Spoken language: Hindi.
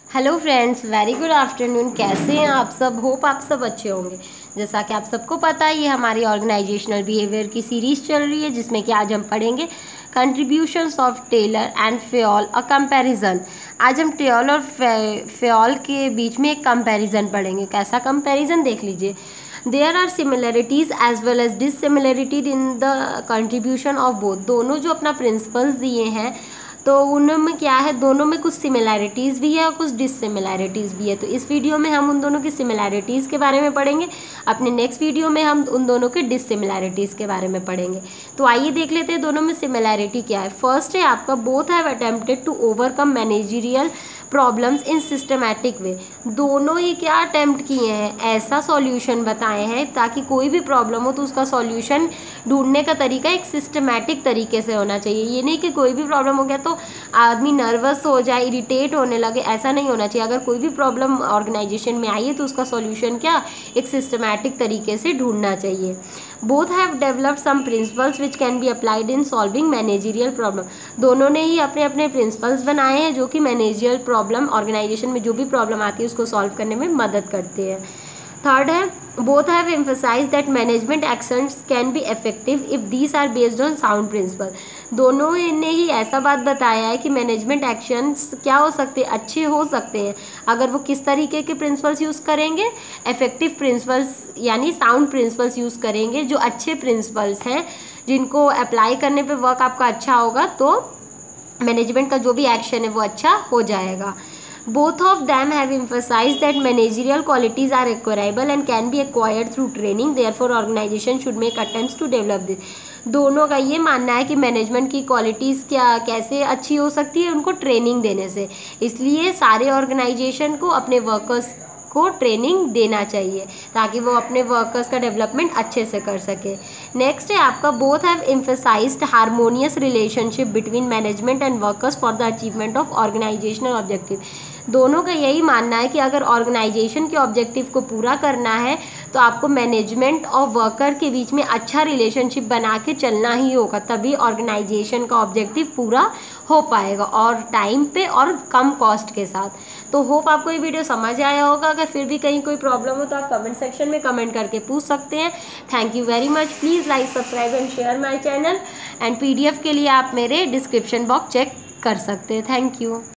Hello friends, very good afternoon. कैसे हैं आप सब? होप आप सब अच्छे होंगे। जैसा कि आप सबको पता है, ये हमारी ऑर्गेनाइजेशनल बिहेवियर की सीरीज चल रही है, जिसमें कि आज हम पढ़ेंगे contributions of Taylor and Fayol a comparison. आज हम टेलर और फेयोल के बीच में एक कंपैरिजन पढ़ेंगे। कैसा कंपैरिजन, देख लीजिए। There are similarities as well as dissimilarities in the contribution of both. दोनों जो अपना प्रिंसिपल्स दिए हैं, तो उनमें क्या है, दोनों में कुछ सिमिलैरिटीज़ भी है और कुछ डिससिमिलैरिटीज़ भी है। तो इस वीडियो में हम उन दोनों की सिमिलैरिटीज़ के बारे में पढ़ेंगे। अपने नेक्स्ट वीडियो में हम उन दोनों के डिससिमिलैरिटीज़ के बारे में पढ़ेंगे। तो आइए देख लेते हैं दोनों में सिमिलैरिटी क्या है। फर्स्ट है आपका, both have attempted to overcome managerial problems in systematic way. दोनों ही क्या अटेम्प्ट किए हैं, ऐसा सॉल्यूशन बताए हैं ताकि कोई भी प्रॉब्लम हो तो उसका सॉल्यूशन ढूंढने का तरीका एक सिस्टमैटिक तरीके से होना चाहिए। ये नहीं कि कोई भी प्रॉब्लम हो गया तो आदमी नर्वस हो जाए, इरिटेट होने लगे, ऐसा नहीं होना चाहिए। अगर कोई भी प्रॉब्लम ऑर्गेनाइजेशन में आई है तो उसका सॉल्यूशन क्या एक सिस्टमैटिक तरीके से ढूंढना चाहिए। Both have developed some principles which can be applied in solving managerial problem. दोनों ने ही अपने अपने प्रिंसिपल्स बनाए हैं जो कि मैनेजरियल प्रॉब्लम, ऑर्गेनाइजेशन में जो भी प्रॉब्लम आती है उसको सॉल्व करने में मदद करते हैं। थर्ड है, both have emphasise that management actions can be effective if these are based on sound principle. दोनों ने ही ऐसा बात बताया है कि मैनेजमेंट एक्शंस क्या हो सकते हैं, अच्छे हो सकते हैं अगर वो किस तरीके के प्रिंसिपल्स यूज़ करेंगे, इफेक्टिव प्रिंसिपल्स यानी साउंड प्रिंसिपल्स यूज़ करेंगे, जो अच्छे प्रिंसिपल्स हैं जिनको अप्लाई करने पे वर्क आपका अच्छा होगा, तो मैनेजमेंट का जो भी एक्शन है वो अच्छा हो जाएगा। Both of them have emphasized that managerial qualities are acquirable and can be acquired through training. Therefore, organization should make attempts to develop this. दोनों का ये मानना है कि मैनेजमेंट की क्वालिटीज़ क्या कैसे अच्छी हो सकती है, उनको ट्रेनिंग देने से। इसलिए सारे ऑर्गेनाइजेशन को अपने वर्कर्स को ट्रेनिंग देना चाहिए ताकि वो अपने वर्कर्स का डेवलपमेंट अच्छे से कर सके। नेक्स्ट है आपका, both have emphasised harmonious relationship between management and workers for the achievement of organisational objective. दोनों का यही मानना है कि अगर ऑर्गेनाइजेशन के ऑब्जेक्टिव को पूरा करना है तो आपको मैनेजमेंट और वर्कर के बीच में अच्छा रिलेशनशिप बना के चलना ही होगा, तभी ऑर्गेनाइजेशन का ऑब्जेक्टिव पूरा हो पाएगा और टाइम पे और कम कॉस्ट के साथ। तो होप आपको ये वीडियो समझ आया होगा। अगर फिर भी कहीं कोई प्रॉब्लम हो तो आप कमेंट सेक्शन में कमेंट करके पूछ सकते हैं। Thank you very much. Please like, subscribe and share my channel. And PDF के लिए आप मेरे डिस्क्रिप्शन बॉक्स चेक कर सकते हैं। Thank you.